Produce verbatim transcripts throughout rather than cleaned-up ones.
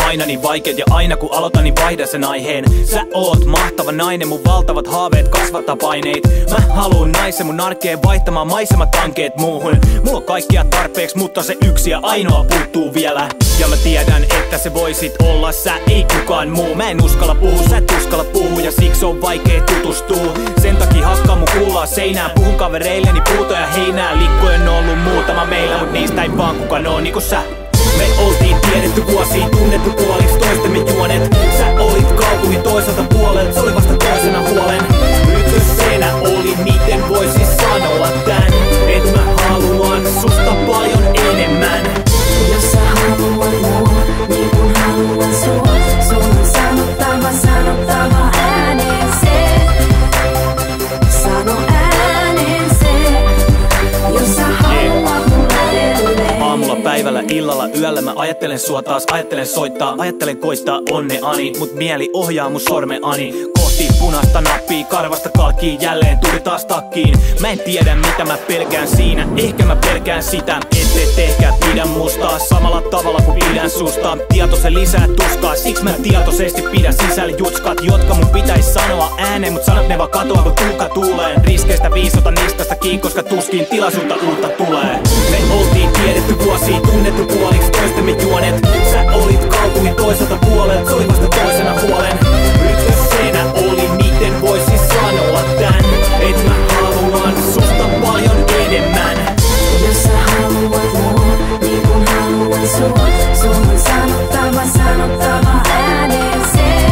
aina niin vaikeet ja aina kun aloitan niin vaihdan sen aiheen. Sä oot mahtava nainen, mun valtavat haaveet kasvattaa paineet. Mä haluun naisen mun arkeen vaihtamaan maisemat tankeet muuhun. Mulla on kaikkia tarpeeksi, mutta se yksi ja ainoa puuttuu vielä. Ja mä tiedän, että se voisit olla sä, ei kukaan muu. Mä en uskalla puhua, sä et uskalla puhua ja siksi on vaikea tutustua. Sen takia hakkaa mun kuulaa seinään, puhun kavereilleni puuta ja heinää. Likkojen on ollut muutama meillä, mut niistä ei vaan kukaan oo niinku sä. Me oltiin tiedetty vuosia, tunnettu puoliksi toistemme juonet. Sä olit kaupungin toiselta puolelta, se oli vasta toisena huolen. Ykkösenä oli, miten voisis sanoa tän, et mä haluan susta paljon enemmän. Jos sä haluat mua, niin kun haluan sua, sun on sanottava, sanottava ääneen se. Sano ääneen se, jos sä haluat mun edelleen. Aamulla, päivällä, illalla, yöllä mä ajattelen sua taas, ajattelen soittaa, ajattelen koittaa onneani, mut mieli ohjaa mun sormeani kohti punaista nappia, karvasta kalkkiin jälleen tuli taas takkiin. Mä en tiedä mitä mä pelkään siinä, ehkä mä pelkään sitä, ette tehkää pidä musta samalla tavalla kuin pidän susta. Tieto se lisää tuskaa, siksi mä tietoisesti pidän sisällä jutskat, jotka mun pitäis sanoa ääneen, mut sanat ne vaan katoaa kun tuhka tuulee. Riskeistä viisota niskasta kiinni, koska tuskin tilaisuutta uutta tulee. Me oltiin tiedetty vuosia, tunnettu puoliksi toistemme juonet. Sä olit kaupungin toiselta puolelta, se oli vasta toisena huolen. Ykkösenä oli, miten voisis sanoa tän, et mä haluan susta paljon enemmän. Jos sä haluat mua, niin kun haluan sua, sun on sanottava, sanottava ääneen se.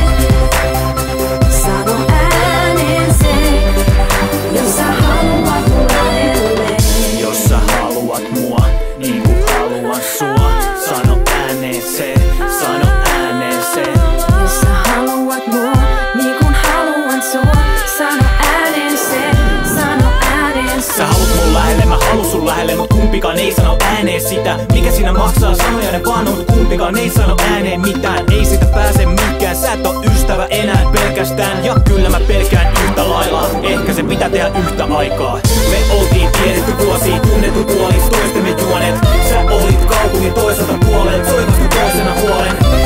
Sano ääneen se, jos sä haluat mua edelleen. Jos sä haluat mua, niin kun haluan sua, sano ääneen se, sano ääneen se. Jos sä haluat mua, niin kun haluan sua, sano ääneen se, sano ääneen se. Sä haluut mun lähelle, mä halun sun lähelle, mut kumpikaan ei sano ääneen sitä. Mikä siinä maksaa, sanoja ne vaan on, mut kumpikaan ei sano ääneen mitään. Ei siitä pääse mihinkään, sä et oo ystävä enää pelkästään. Ja kyllä mä pelkään yhtä lailla, ehkä se pitää tehdä yhtä aikaa. Me oltiin tiedetty vuosia, tunnettu puoliksi toistemme juonet. Sä olit kaupungin toiselta puolelta, se oli vasta toisena huolen.